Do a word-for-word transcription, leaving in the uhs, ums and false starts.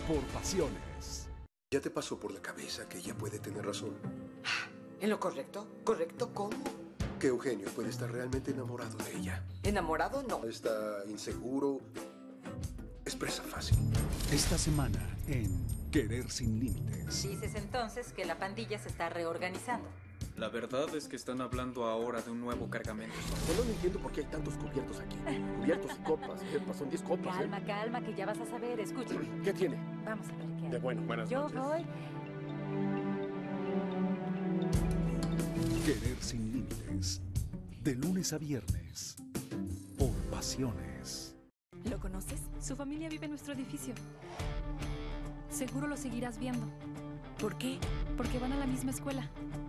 por Pasiones. ¿Ya te pasó por la cabeza que ella puede tener razón? ¿En lo correcto? ¿Correcto cómo? Que Eugenio puede estar realmente enamorado de ella. ¿Enamorado? No. Está inseguro. Es presa fácil. Esta semana en Querer sin Límites. Dices entonces que la pandilla se está reorganizando. La verdad es que están hablando ahora de un nuevo cargamento. Solo no entiendo por qué hay tantos cubiertos aquí. Cubiertos y copas. Eh, son diez copas. Calma, ¿eh? calma, que ya vas a saber. Escucha. ¿Qué tiene? Vamos a ver qué hay. De bueno, buenas Yo noches. voy. Querer sin Límites. De lunes a viernes. Por Pasiones. ¿Lo conoces? Su familia vive en nuestro edificio. Seguro lo seguirás viendo. ¿Por qué? Porque van a la misma escuela.